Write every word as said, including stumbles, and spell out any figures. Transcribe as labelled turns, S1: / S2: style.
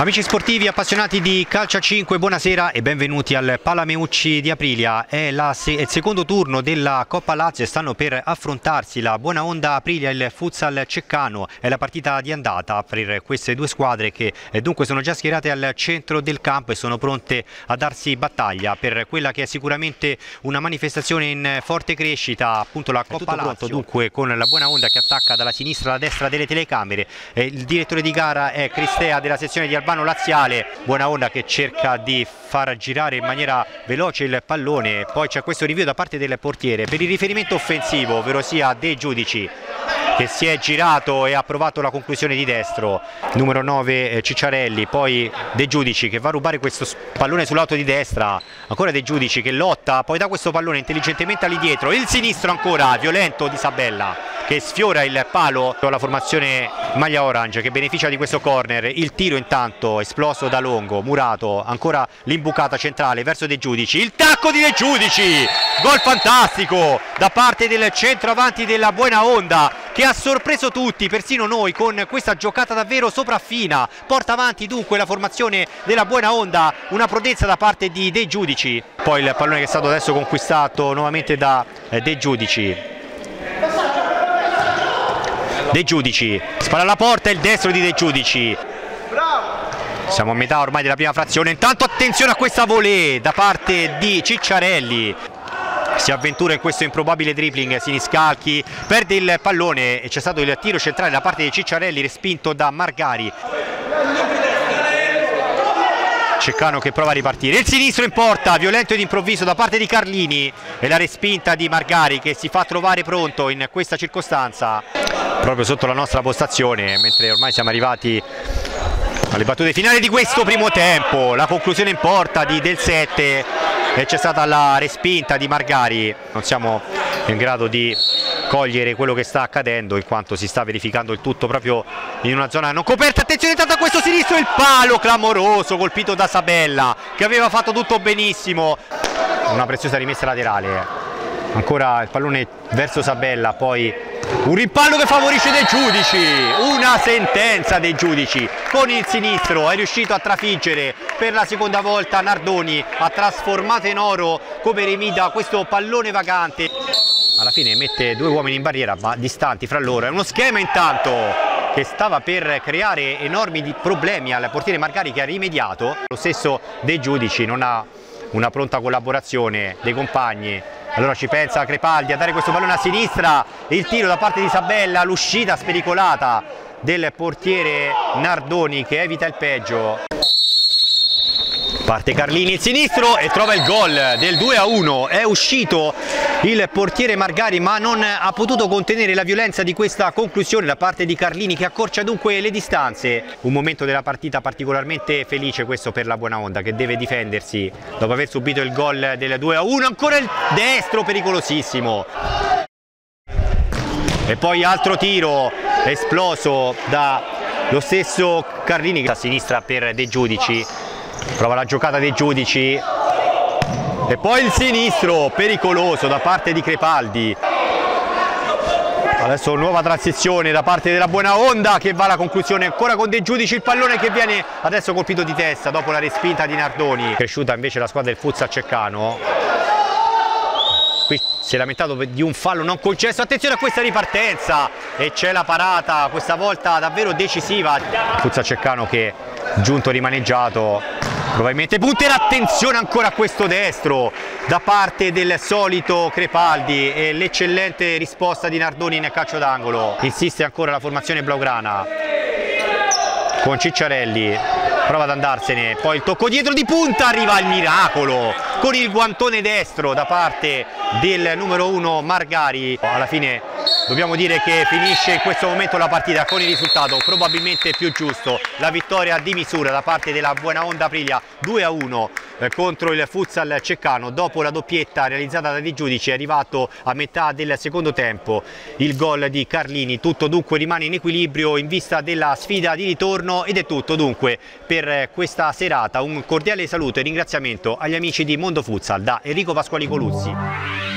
S1: Amici sportivi appassionati di calcio a cinque, buonasera e benvenuti al Palameucci di Aprilia. È la se il secondo turno della Coppa Lazio e stanno per affrontarsi la Buonaonda Aprilia e il Futsal Ceccano. È la partita di andata per queste due squadre che eh, dunque sono già schierate al centro del campo e sono pronte a darsi battaglia per quella che è sicuramente una manifestazione in forte crescita, appunto la Coppa Lazio. Pronto, dunque, con la Buonaonda che attacca dalla sinistra alla destra delle telecamere. Eh, il direttore di gara è Cristea della sezione di Albano Laziale. Buonaonda che cerca di far girare in maniera veloce il pallone, poi c'è questo rinvio da parte del portiere per il riferimento offensivo, ovvero sia De Giudici, che si è girato e ha provato la conclusione di destro, numero nove eh, Cicciarelli, poi De Giudici che va a rubare questo pallone sull'auto di destra, ancora De Giudici che lotta, poi dà questo pallone intelligentemente all'indietro, il sinistro ancora violento di Sabella che sfiora il palo con la formazione maglia orange che beneficia di questo corner. Il tiro intanto esploso da Longo, Murato, ancora l'imbucata centrale verso De Giudici, il tacco di De Giudici, gol fantastico da parte del centroavanti della Buonaonda che ha sorpreso tutti, persino noi, con questa giocata davvero sopraffina. Porta avanti dunque la formazione della Buonaonda, una prodezza da parte di De Giudici, poi il pallone che è stato adesso conquistato nuovamente da De Giudici. De Giudici spara alla porta, il destro di De Giudici. Siamo a metà ormai della prima frazione, intanto attenzione a questa volée da parte di Cicciarelli. Si avventura in questo improbabile dribbling, Siniscalchi perde il pallone e c'è stato il tiro centrale da parte di Cicciarelli respinto da Margari. Ceccano che prova a ripartire, il sinistro in porta, violento ed improvviso da parte di Carlini e la respinta di Margari che si fa trovare pronto in questa circostanza proprio sotto la nostra postazione, mentre ormai siamo arrivati alle battute finali di questo primo tempo. La conclusione in porta di Del Sette e c'è stata la respinta di Margari. Non siamo in grado di cogliere quello che sta accadendo in quanto si sta verificando il tutto proprio in una zona non coperta. Attenzione intanto a questo sinistro, il palo clamoroso colpito da Sabella che aveva fatto tutto benissimo. Una preziosa rimessa laterale, ancora il pallone verso Sabella, poi un rimpallo che favorisce De Giudici, una sentenza dei Giudici con il sinistro, è riuscito a trafiggere per la seconda volta Nardoni, ha trasformato in oro come Remida questo pallone vagante. Alla fine mette due uomini in barriera ma distanti fra loro, è uno schema intanto che stava per creare enormi problemi al portiere Margari che ha rimediato. Lo stesso De Giudici non ha una pronta collaborazione dei compagni, allora ci pensa Crepaldi a dare questo pallone a sinistra, il tiro da parte di Sabella, l'uscita spericolata del portiere Nardoni che evita il peggio. Parte Carlini il sinistro e trova il gol del due a uno, è uscito il portiere Margari ma non ha potuto contenere la violenza di questa conclusione da parte di Carlini che accorcia dunque le distanze. Un momento della partita particolarmente felice questo per la Buonaonda che deve difendersi dopo aver subito il gol del due a uno, ancora il destro pericolosissimo e poi altro tiro esploso dallo stesso Carlini a sinistra per De Giudici. Prova la giocata dei Giudici e poi il sinistro pericoloso da parte di Crepaldi. Adesso nuova transizione da parte della Buonaonda che va alla conclusione ancora con De Giudici, il pallone che viene adesso colpito di testa dopo la respinta di Nardoni. Cresciuta invece la squadra del Futsal Ceccano, qui si è lamentato di un fallo non concesso. Attenzione a questa ripartenza e c'è la parata questa volta davvero decisiva. Futsal Ceccano che giunto rimaneggiato probabilmente punterà. Attenzione ancora a questo destro da parte del solito Crepaldi e l'eccellente risposta di Nardoni nel calcio d'angolo. Insiste ancora la formazione blaugrana con Cicciarelli, prova ad andarsene, poi il tocco dietro di punta, arriva il miracolo con il guantone destro da parte del numero uno Margari. Alla fine dobbiamo dire che finisce in questo momento la partita con il risultato probabilmente più giusto, la vittoria di misura da parte della Buonaonda Aprilia due a uno eh, contro il Futsal Ceccano. Dopo la doppietta realizzata da De Giudici è arrivato a metà del secondo tempo il gol di Carlini. Tutto dunque rimane in equilibrio in vista della sfida di ritorno ed è tutto dunque per questa serata. Un cordiale saluto e ringraziamento agli amici di Mondo Futsal da Enrico Pasquali Coluzzi.